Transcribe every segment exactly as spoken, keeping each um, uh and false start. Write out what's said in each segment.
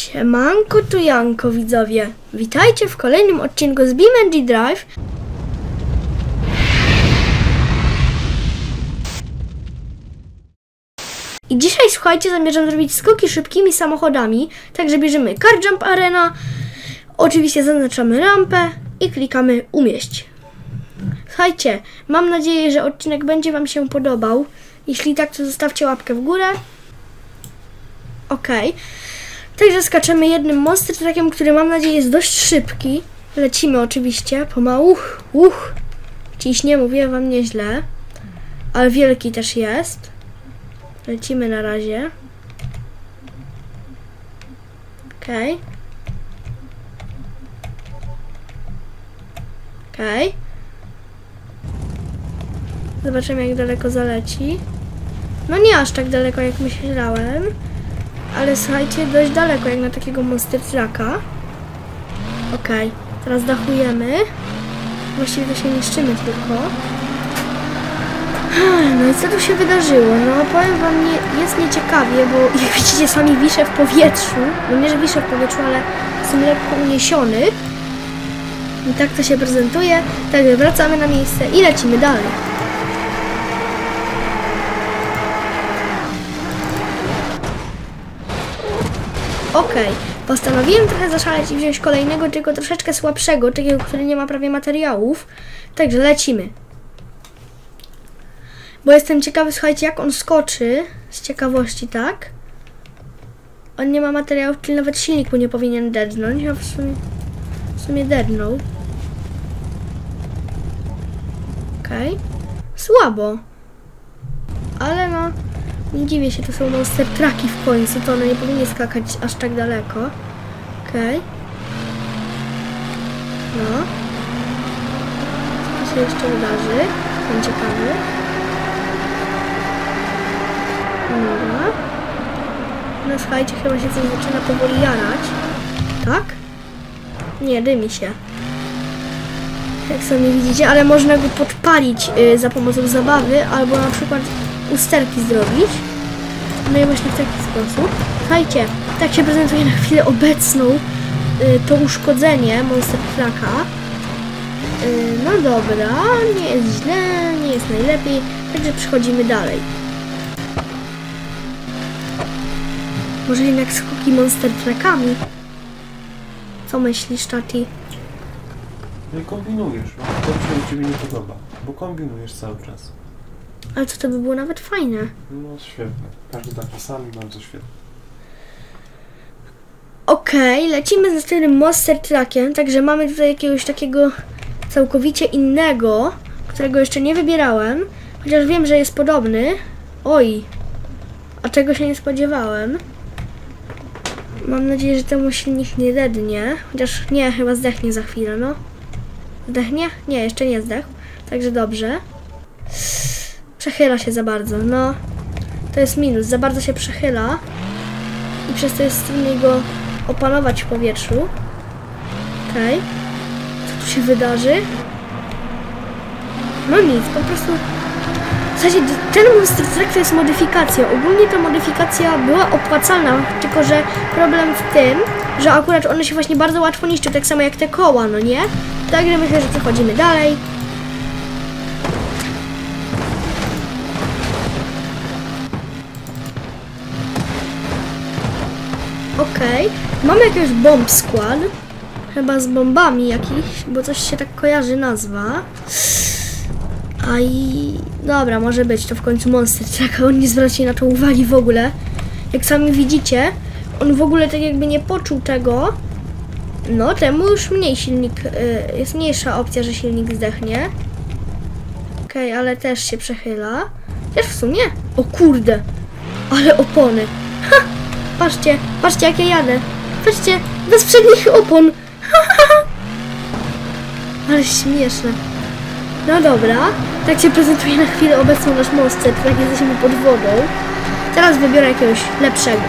Siemanko tu Janko, widzowie. Witajcie w kolejnym odcinku z BeamNG Drive. I dzisiaj, słuchajcie, zamierzam zrobić skoki szybkimi samochodami. Także bierzemy Car Jump Arena. Oczywiście zaznaczamy rampę i klikamy umieść. Słuchajcie, mam nadzieję, że odcinek będzie wam się podobał. Jeśli tak, to zostawcie łapkę w górę. Okej. Okay. Także skaczemy jednym monster trackiem, który mam nadzieję jest dość szybki. Lecimy oczywiście pomału. Uch. Ciśnie, mówię wam nieźle. Ale wielki też jest. Lecimy na razie. Okej. Okay. Okej. Okay. Zobaczymy, jak daleko zaleci. No nie aż tak daleko, jak myślałem. Ale słuchajcie, dość daleko, jak na takiego monster trucka. Okej, okay. Teraz dachujemy. Właściwie to się niszczymy tylko. No i co tu się wydarzyło? No powiem wam, nie, jest nieciekawie, bo jak widzicie, sami wiszę w powietrzu. No nie, że wiszę w powietrzu, ale jestem lekko uniesiony. I tak to się prezentuje. Także wracamy na miejsce i lecimy dalej. Okej, okay. Postanowiłem trochę zaszaleć i wziąć kolejnego, tylko troszeczkę słabszego, takiego, który nie ma prawie materiałów. Także lecimy. Bo jestem ciekawy, słuchajcie, jak on skoczy. Z ciekawości, tak? On nie ma materiałów, czyli nawet silnik mu nie powinien dednąć. A w sumie, w sumie dednął. Okej. Okay. Słabo. Ale no... Nie dziwię się, to są monster trucki w końcu, to one nie powinny skakać aż tak daleko. Okej. Okay. No. Co się jeszcze wydarzy? Jestem ciekawy. No. No słuchajcie, chyba się coś zaczyna powoli jarać. Tak? Nie, dymi się. Jak sami widzicie, ale można go podpalić y, za pomocą zabawy, albo na przykład usterki zrobić. No i właśnie w taki sposób. Słuchajcie, tak się prezentuje na chwilę obecną y, to uszkodzenie monster trucka. Y, no dobra, nie jest źle, nie jest najlepiej, także przechodzimy dalej. Może jednak skoki monster truckami? Co myślisz, Tati? No i kombinujesz, no. To się u ciebie nie podoba, bo kombinujesz cały czas. Ale to, to by było nawet fajne. No świetne. Każdy taki sam i bardzo świetny. Okej, okay, lecimy z następnym monster truckiem, także mamy tutaj jakiegoś takiego całkowicie innego, którego jeszcze nie wybierałem, chociaż wiem, że jest podobny. Oj, a czego się nie spodziewałem. Mam nadzieję, że temu silnik nie dednie, chociaż nie, chyba zdechnie za chwilę, no. Zdechnie? Nie, jeszcze nie zdechł, także dobrze. Przechyla się za bardzo, no. To jest minus, za bardzo się przechyla. I przez to jest trudniej go opanować w powietrzu. Okej. Okay. Co tu się wydarzy? No nic, po prostu... W zasadzie ten monster truck to jest modyfikacja. Ogólnie ta modyfikacja była opłacalna, tylko że problem w tym, że akurat one się właśnie bardzo łatwo niszczą, tak samo jak te koła, no nie? Także myślę, że przechodzimy dalej. Okej, okay. Mamy jakiegoś bomb skład. Chyba z bombami jakiś, bo coś się tak kojarzy nazwa. A i... Dobra, może być to w końcu monster truck. On nie zwraca na to uwagi w ogóle. Jak sami widzicie, on w ogóle tak jakby nie poczuł tego. No, temu już mniej silnik... Yy, jest mniejsza opcja, że silnik zdechnie. Okej, okay, ale też się przechyla. Też w sumie... O kurde! Ale opony! Ha! Patrzcie, patrzcie jak ja jadę. Patrzcie, bez przednich opon. Ale śmieszne. No dobra, tak się prezentuje na chwilę obecną nasz monster, tak jesteśmy pod wodą. Teraz wybiorę jakiegoś lepszego.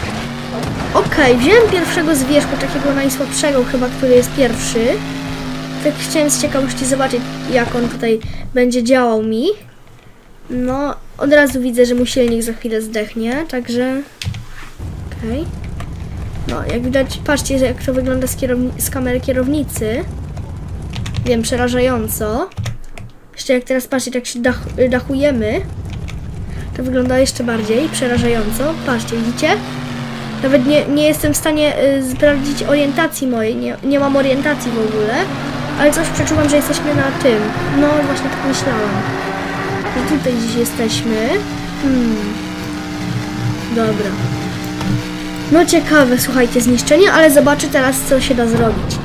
Okej, okay, wziąłem pierwszego z wierzchu, takiego najsłabszego chyba, który jest pierwszy. Tak chciałem z ciekawości zobaczyć, jak on tutaj będzie działał mi. No, od razu widzę, że mój silnik za chwilę zdechnie, także... Okej. Okay. No, jak widać, patrzcie, jak to wygląda z, z kamery kierownicy. Wiem, przerażająco. Jeszcze jak teraz patrzcie, jak się dach dachujemy, to wygląda jeszcze bardziej przerażająco. Patrzcie, widzicie? Nawet nie, nie jestem w stanie y, sprawdzić orientacji mojej, nie, nie mam orientacji w ogóle, ale coś przeczułam, że jesteśmy na tym. No, właśnie tak myślałam. I tutaj dziś jesteśmy. Hmm. Dobra. No ciekawe, słuchajcie, zniszczenie, ale zobaczę teraz, co się da zrobić.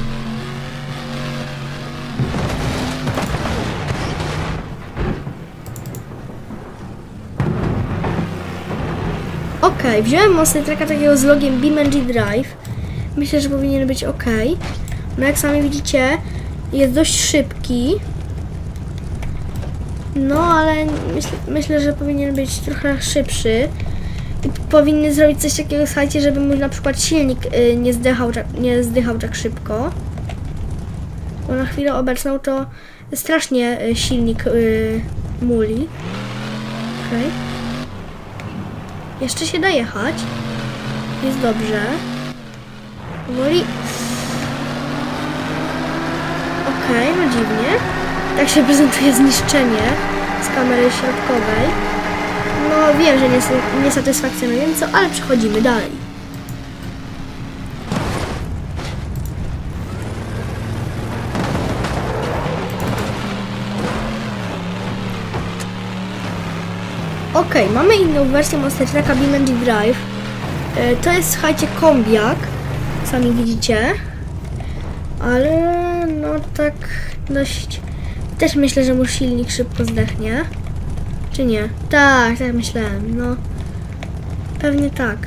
Ok, wziąłem Monster Trucka takiego z logiem BeamNG Drive. Myślę, że powinien być ok. No jak sami widzicie, jest dość szybki. No ale myśl, myślę, że powinien być trochę szybszy. I powinny zrobić coś takiego, słuchajcie, żeby mój na przykład silnik y, nie, zdychał, nie zdychał tak szybko. Bo na chwilę obecną to strasznie y, silnik y, muli. Okej. Okay. Jeszcze się da jechać. Jest dobrze. Powoli. Okej, okay, no dziwnie. Tak się prezentuje zniszczenie z kamery środkowej. No wiem, że nie, nie satysfakcjonująco, ale przechodzimy dalej. Ok, mamy inną wersję Monster Trucka BeamNG Drive. E, to jest, słuchajcie, kombiak. Sami widzicie. Ale no tak dość... Też myślę, że mój silnik szybko zdechnie. Czy nie? Tak, tak myślałem. No. Pewnie tak.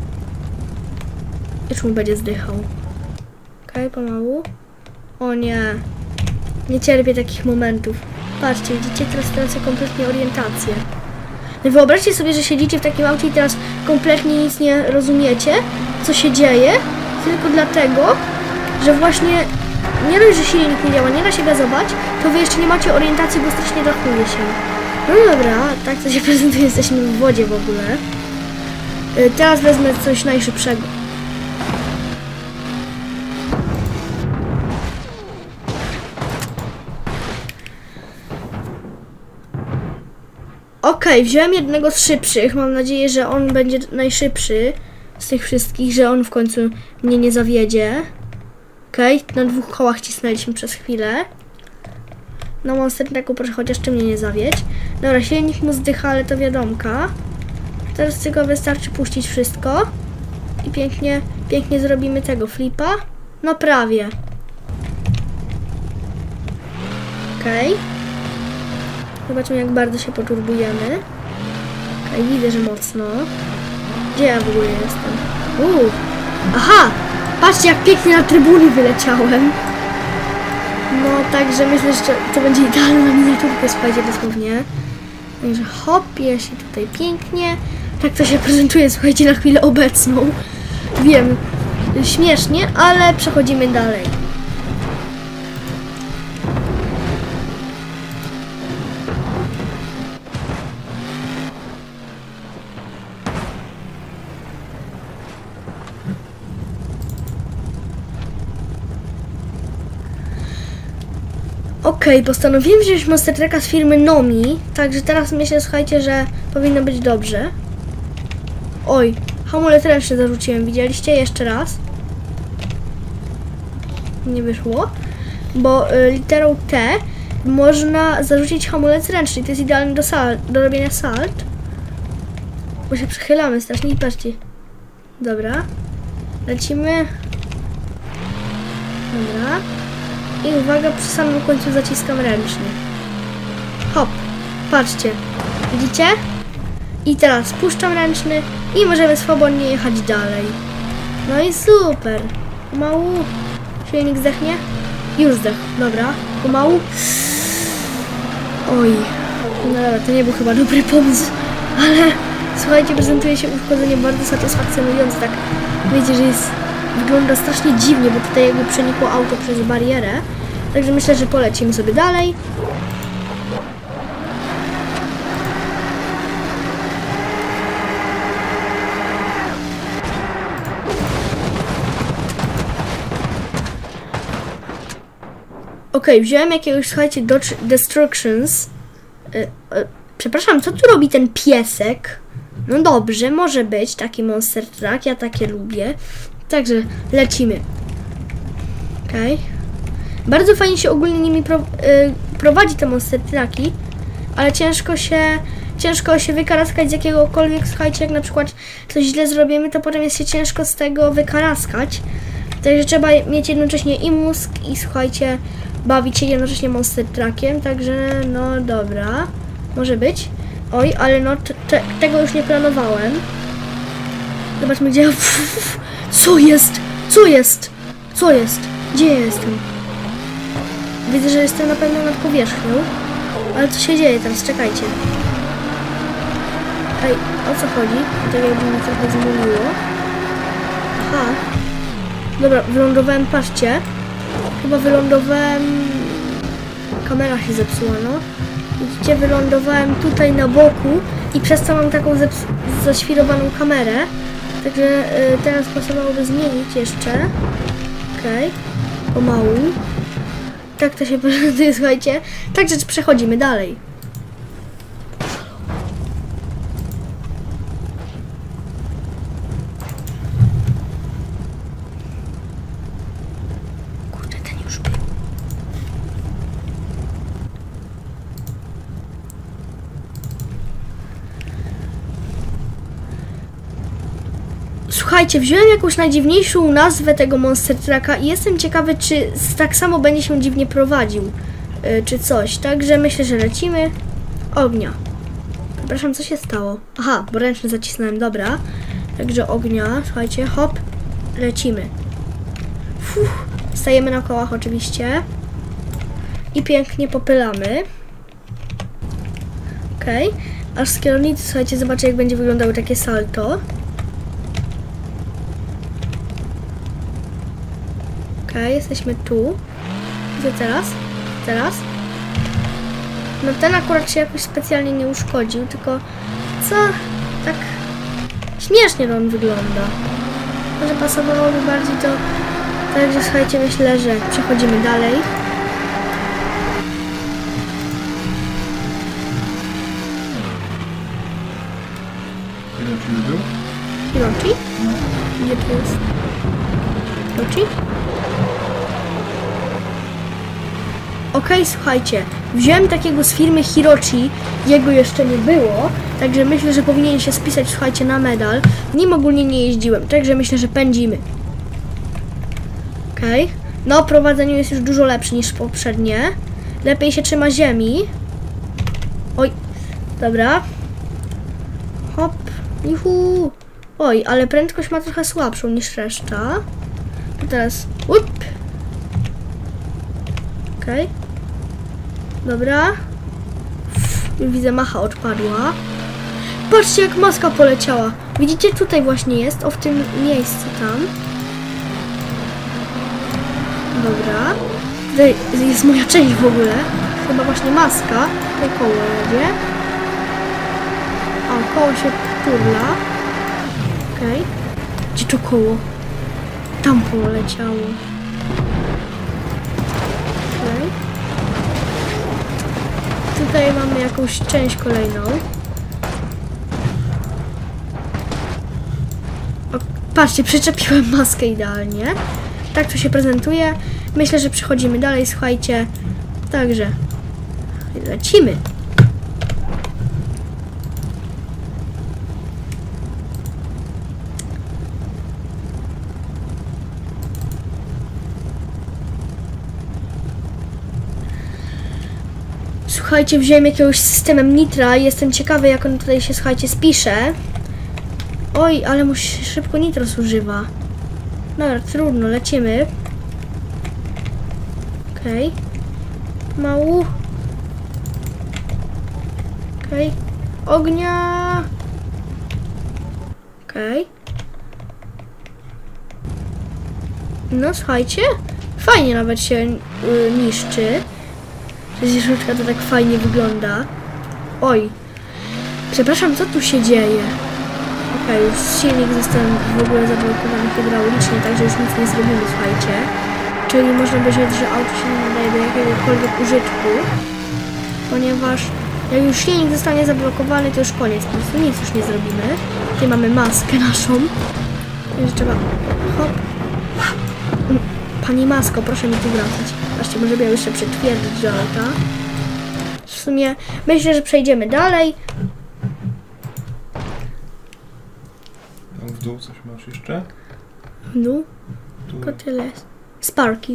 Już mu będzie zdychał. Okej, okay, pomału. O nie. Nie cierpię takich momentów. Patrzcie, widzicie? Teraz tracę kompletnie orientację. No wyobraźcie sobie, że siedzicie w takim aucie i teraz kompletnie nic nie rozumiecie, co się dzieje, tylko dlatego, że właśnie nie dość, że silnik nie działa, nie da się gazować, to wy jeszcze nie macie orientacji, bo strasznie dachuje się. No dobra, tak to się prezentuje, jesteśmy w wodzie w ogóle. Yy, teraz wezmę coś najszybszego. Okej, okay, wziąłem jednego z szybszych. Mam nadzieję, że on będzie najszybszy z tych wszystkich, że on w końcu mnie nie zawiedzie. Okej, okay, na dwóch kołach cisnęliśmy przez chwilę. No Monster Trucku, proszę chociaż ty mnie nie zawiedź. Dobra, silnik mu zdycha, ale to wiadomka. Teraz tylko wystarczy puścić wszystko. I pięknie, pięknie zrobimy tego flipa. No prawie. Okej. Okay. Zobaczmy, jak bardzo się poturbujemy. Okej, okay, widzę, że mocno. Gdzie ja w ogóle jestem? Uuu. Aha! Patrzcie, jak pięknie na trybuny wyleciałem. No, także myślę, że to będzie idealna miniaturka, słuchajcie, dosłownie. Także hopie się tutaj pięknie. Tak to się prezentuje, słuchajcie, na chwilę obecną. Wiem, śmiesznie, ale przechodzimy dalej. Okej, okay, postanowiłem wziąć Monster Trucka z firmy Nomi, także teraz myślę, słuchajcie, że powinno być dobrze. Oj, hamulec ręczny zarzuciłem, widzieliście? Jeszcze raz. Nie wyszło, bo y, literą T można zarzucić hamulec ręczny, to jest idealny do, sal do robienia salt. Bo się przechylamy strasznie i patrzcie. Dobra, lecimy. Dobra. I uwaga, przy samym końcu zaciskam ręczny. Hop, patrzcie, widzicie? I teraz puszczam ręczny i możemy swobodnie jechać dalej. No i super. Pomału. Silnik zdechnie? Już zdechł, dobra. Pomału. Oj, no dobra, to nie był chyba dobry pomysł, ale słuchajcie, prezentuje się uszkodzenie bardzo satysfakcjonujące, tak wiecie, że jest, wygląda strasznie dziwnie, bo tutaj jakby przenikło auto przez barierę. Także myślę, że polecimy sobie dalej. Okej, okay, wziąłem jakiegoś, słuchajcie, Dodge Destructions. Yy, yy, przepraszam, co tu robi ten piesek? No dobrze, może być taki Monster Truck, ja takie lubię. Także lecimy. Okej. Okay. Bardzo fajnie się ogólnie nimi pro, yy, prowadzi te Monster Trucki, ale ciężko się, ciężko się wykaraskać z jakiegokolwiek, słuchajcie, jak na przykład coś źle zrobimy, to potem jest się ciężko z tego wykaraskać. Także trzeba mieć jednocześnie i mózg, i słuchajcie, bawić się jednocześnie Monster Truckiem, także no dobra, może być. Oj, ale no te, tego już nie planowałem. Zobaczmy gdzie... Co jest? Co jest? Co jest? Gdzie ja jestem? Widzę, że jestem na pewno nad powierzchnią. Ale co się dzieje teraz? Czekajcie. Ej, o co chodzi? Tak jakby mnie trochę zmyliło. Aha. Dobra, wylądowałem, patrzcie. Chyba wylądowałem... Kamera się zepsuła, no. Widzicie, wylądowałem tutaj na boku i przez to mam taką zaświrowaną kamerę. Także y, teraz pasowałoby zmienić jeszcze. Okej. Okay. Pomału. Tak to się prezentuje, słuchajcie. Także przechodzimy dalej. Kurde, ten już był. Słuchajcie, wziąłem jakąś najdziwniejszą nazwę tego Monster Trucka i jestem ciekawy, czy tak samo będzie się dziwnie prowadził, yy, czy coś. Także myślę, że lecimy. Ognia. Przepraszam, co się stało? Aha, bo ręcznie zacisnąłem, dobra. Także ognia, słuchajcie, hop, lecimy. Fuh, stajemy na kołach oczywiście. I pięknie popylamy. Okej. Okay. Aż z kierownicy, słuchajcie, zobaczę, jak będzie wyglądało takie salto. Okej, okay, jesteśmy tu. Gdzie teraz? Teraz? No ten akurat się jakoś specjalnie nie uszkodził, tylko co? Tak śmiesznie on wygląda. Może pasowałoby bardziej to... Także słuchajcie, myślę, że przechodzimy dalej. Hirochi był? Hirochi? No. Gdzie to jest? Hirochi? Okej, okay, słuchajcie, wziąłem takiego z firmy Hirochi, jego jeszcze nie było, także myślę, że powinien się spisać, słuchajcie, na medal. Nim ogólnie nie jeździłem, także myślę, że pędzimy. Okej, okay. No prowadzenie jest już dużo lepsze niż poprzednie. Lepiej się trzyma ziemi. Oj, dobra. Hop, juhu. Oj, ale prędkość ma trochę słabszą niż reszta. To teraz, up. Okej. Okay. Dobra. Już widzę, macha odpadła. Patrzcie, jak maska poleciała. Widzicie, tutaj właśnie jest, o w tym miejscu tam. Dobra. Tutaj jest moja część w ogóle. Chyba właśnie maska. Tutaj koło jedzie. O, koło się turla. Okej. Okay. Gdzie to koło? Tam poleciało. Okej. Okay. Tutaj mamy jakąś część kolejną. O, patrzcie, przyczepiłem maskę idealnie. Tak to się prezentuje. Myślę, że przechodzimy dalej, słuchajcie. Także lecimy. Słuchajcie, wziąłem jakiegoś systemem nitra i jestem ciekawy, jak on tutaj się, słuchajcie, spisze. Oj, ale mu się szybko nitro zużywa. Dobra, trudno, lecimy. Okej. Okay. Mału. Okej. Okay. Ognia. Okej. Okay. No, słuchajcie. Fajnie nawet się y, niszczy. Że środka to tak fajnie wygląda. Oj. Przepraszam, co tu się dzieje? Okej, okay, już silnik został w ogóle zablokowany hydraulicznie, także już nic nie zrobimy, słuchajcie. Czyli można powiedzieć, że auto się nie nadaje do jakiegokolwiek użytku. Ponieważ jak już silnik zostanie zablokowany, to już koniec, po prostu nic już nie zrobimy. Tutaj mamy maskę naszą. Także trzeba... Hop. Pani Masko, proszę mi tu wracać. Właśnie, może miał jeszcze przetwierdzić do auta. W sumie myślę, że przejdziemy dalej. Tam w dół coś masz jeszcze? W dół? Tu. Tylko tyle jest. Sparki.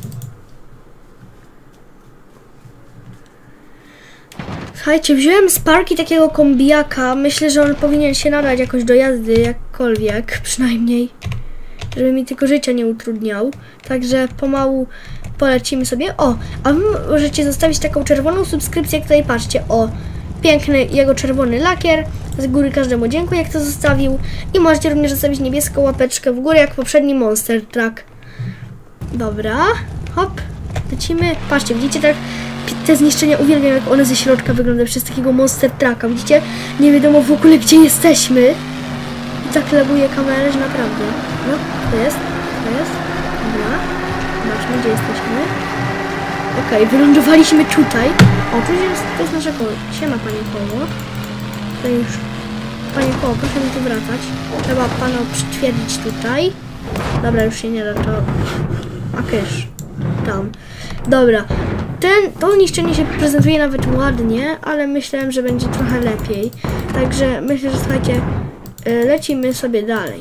Słuchajcie, wziąłem Sparki takiego kombijaka. Myślę, że on powinien się nadać jakoś do jazdy, jakkolwiek, przynajmniej. Żeby mi tylko życia nie utrudniał. Także pomału polecimy sobie. O, a wy możecie zostawić taką czerwoną subskrypcję, której patrzcie. O, piękny jego czerwony lakier. Z góry każdemu dziękuję, jak to zostawił. I możecie również zostawić niebieską łapeczkę w górę, jak poprzedni Monster Truck. Dobra, hop, lecimy. Patrzcie, widzicie tak? Te zniszczenia uwielbiam, jak one ze środka wyglądają przez takiego Monster Trucka. Widzicie? Nie wiadomo w ogóle, gdzie jesteśmy. I tak laguje kamerę, że naprawdę. No, to jest, to jest. Dobra. Zobaczmy, gdzie jesteśmy. Okej, okay, wylądowaliśmy tutaj. O, tu jest, to jest nasze koło. Siema, panie koło. Tutaj już... Panie koło, proszę mi tu wracać. Trzeba pana przytwierdzić tutaj. Dobra, już się nie da, to... A kysz. Tam. Dobra. Ten, to niszczenie się prezentuje nawet ładnie, ale myślałem, że będzie trochę lepiej. Także myślę, że słuchajcie, lecimy sobie dalej.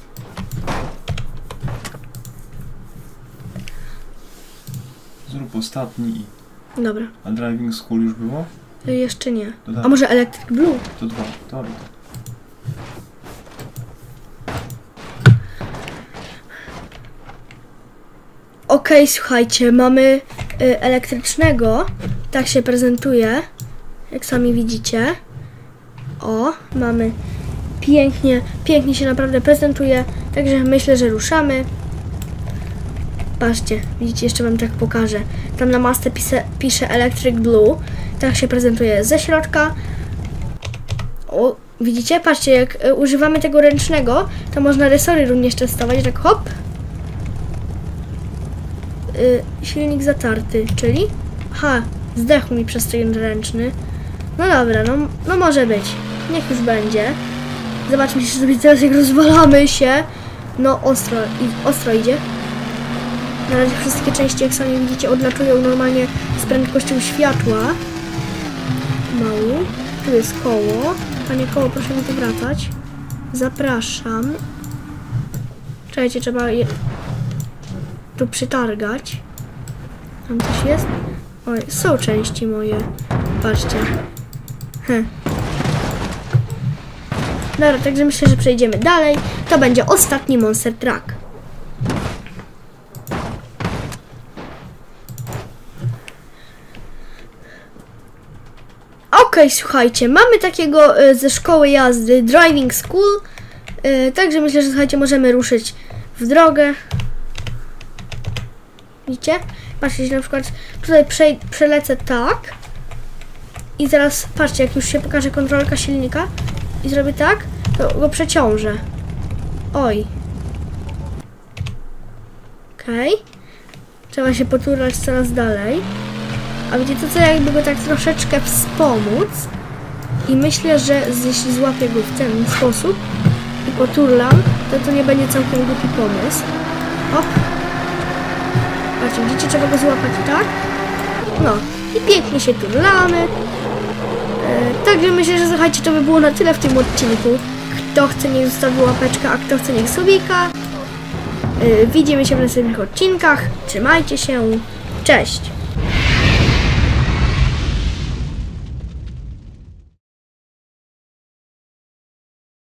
Zrób ostatni. Dobra. A Driving School już było? Jeszcze nie. To A może Electric Blue? To dwa, to dwa. Okej, okay, słuchajcie, mamy y, elektrycznego. Tak się prezentuje, jak sami widzicie. O, mamy pięknie, pięknie się naprawdę prezentuje. Także myślę, że ruszamy. Patrzcie, widzicie, jeszcze wam tak pokażę. Tam na masce pisze, pisze Electric Blue. Tak się prezentuje ze środka. O, widzicie? Patrzcie, jak y, używamy tego ręcznego, to można resory również testować, tak hop. Y, silnik zatarty, czyli... Aha, zdechł mi przez ten ręczny. No dobra, no, no może być. Niech już będzie. Zobaczmy się sobie teraz, jak rozwalamy się. No ostro, i, ostro idzie. Na razie wszystkie części, jak sami widzicie, odlatują normalnie z prędkością światła. Mało. Tu jest koło. Panie koło, proszę mi tu wracać. Zapraszam. Czekajcie, trzeba je tu przytargać. Tam coś jest? Oj, są części moje. Patrzcie. Heh. Dobra, także myślę, że przejdziemy dalej. To będzie ostatni Monster Truck. Okej, okay, słuchajcie, mamy takiego y, ze szkoły jazdy Driving School. Y, także myślę, że słuchajcie, możemy ruszyć w drogę. Widzicie? Patrzcie, na przykład tutaj prze, przelecę tak. I zaraz, patrzcie, jak już się pokaże kontrolka silnika i zrobię tak, to go przeciążę. Oj. Okej. Okay. Trzeba się poturlać coraz dalej. A wiecie co, co jakby go tak troszeczkę wspomóc. I myślę, że jeśli złapię go w ten sposób i poturlam, to to nie będzie całkiem głupi pomysł. Hop. Patrzcie, widzicie, trzeba go złapać tak. No. I pięknie się turlamy. E, także myślę, że słuchajcie, to by było na tyle w tym odcinku. Kto chce, niech zostawi łapeczkę, a kto chce, niech subika. E, widzimy się w następnych odcinkach. Trzymajcie się. Cześć!